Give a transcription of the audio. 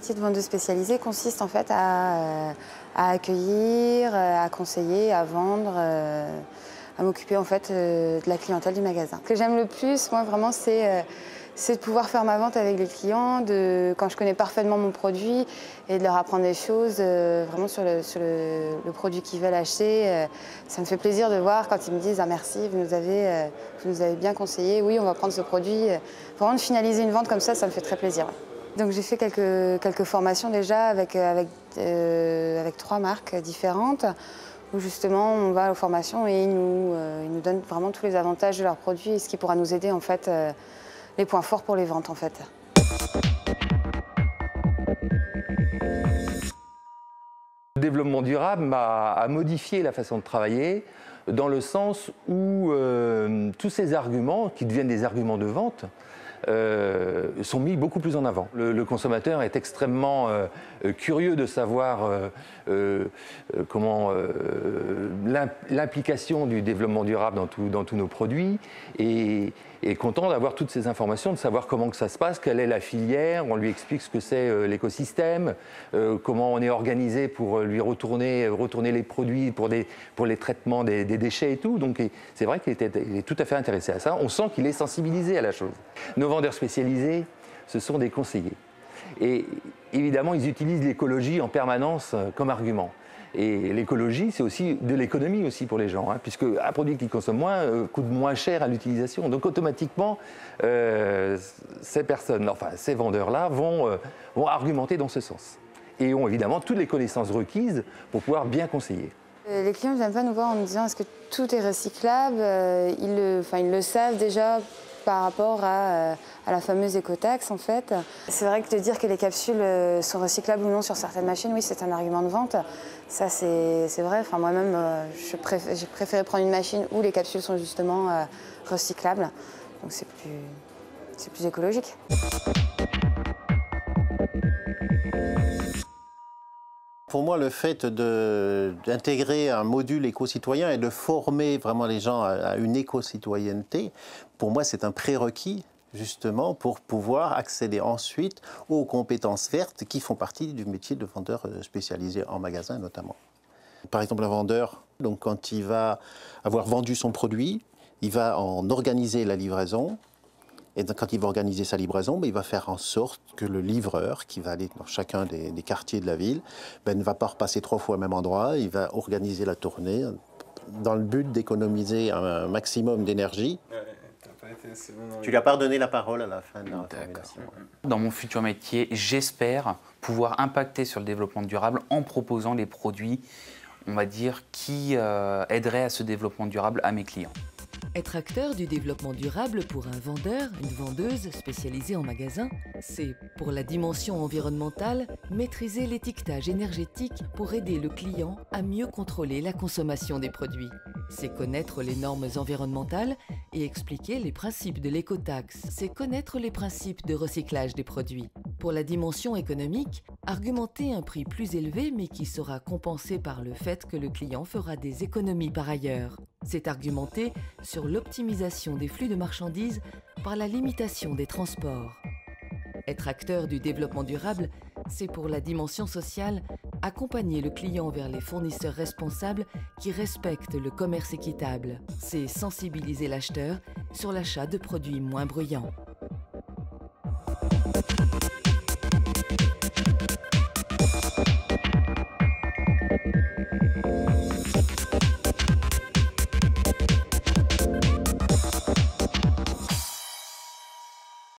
métier de vendeuse spécialisée consiste en fait à accueillir, à conseiller, à vendre, à m'occuper en fait de la clientèle du magasin. Ce que j'aime le plus, moi vraiment, c'est de pouvoir faire ma vente avec les clients, quand je connais parfaitement mon produit et de leur apprendre des choses vraiment sur le produit qu'ils veulent acheter. Ça me fait plaisir de voir quand ils me disent « Ah merci, vous nous avez bien conseillé, oui on va prendre ce produit ». Vraiment de finaliser une vente comme ça me fait très plaisir. Donc j'ai fait quelques formations déjà avec 3 marques différentes où justement on va aux formations et ils nous donnent vraiment tous les avantages de leurs produits et ce qui pourra nous aider en fait, les points forts pour les ventes en fait. Le développement durable a modifié la façon de travailler dans le sens où tous ces arguments, qui deviennent des arguments de vente, sont mis beaucoup plus en avant. Le consommateur est extrêmement curieux de savoir comment l'implication du développement durable dans tous nos produits et est content d'avoir toutes ces informations, de savoir comment que ça se passe, quelle est la filière, on lui explique ce que c'est l'écosystème, comment on est organisé pour lui retourner les produits pour les traitements des déchets et tout. Donc c'est vrai qu'il est tout à fait intéressé à ça. On sent qu'il est sensibilisé à la chose. Nos vendeurs spécialisés, ce sont des conseillers. Et évidemment, ils utilisent l'écologie en permanence comme argument. Et l'écologie, c'est aussi de l'économie aussi pour les gens, hein, puisque un produit qui consomme moins coûte moins cher à l'utilisation. Donc automatiquement, ces vendeurs-là vont argumenter dans ce sens. Et ont évidemment toutes les connaissances requises pour pouvoir bien conseiller. Les clients ne viennent pas nous voir en nous disant est-ce que tout est recyclable. Ils le savent déjà par rapport à la fameuse écotaxe en fait. C'est vrai que de dire que les capsules sont recyclables ou non sur certaines machines, oui c'est un argument de vente. Ça c'est vrai, enfin, moi-même j'ai préféré prendre une machine où les capsules sont justement recyclables. Donc c'est plus écologique. Pour moi, le fait d'intégrer un module éco-citoyen et de former vraiment les gens à une éco-citoyenneté, pour moi, c'est un prérequis, justement, pour pouvoir accéder ensuite aux compétences vertes qui font partie du métier de vendeur spécialisé en magasin, notamment. Par exemple, un vendeur, donc, quand il va avoir vendu son produit, il va en organiser la livraison. Et donc, quand il va organiser sa livraison, il va faire en sorte que le livreur, qui va aller dans chacun des quartiers de la ville, ne va pas repasser 3 fois au même endroit. Il va organiser la tournée dans le but d'économiser un maximum d'énergie. Tu lui as pas redonné la parole à la fin de la formulation. Dans mon futur métier, j'espère pouvoir impacter sur le développement durable en proposant des produits, on va dire, qui aideraient à ce développement durable à mes clients. Être acteur du développement durable pour un vendeur, une vendeuse spécialisée en magasin, c'est, pour la dimension environnementale, maîtriser l'étiquetage énergétique pour aider le client à mieux contrôler la consommation des produits. C'est connaître les normes environnementales et expliquer les principes de l'écotaxe. C'est connaître les principes de recyclage des produits. Pour la dimension économique, argumenter un prix plus élevé mais qui sera compensé par le fait que le client fera des économies par ailleurs. C'est argumenter sur l'optimisation des flux de marchandises par la limitation des transports. Être acteur du développement durable, c'est pour la dimension sociale, accompagner le client vers les fournisseurs responsables qui respectent le commerce équitable. C'est sensibiliser l'acheteur sur l'achat de produits moins bruyants.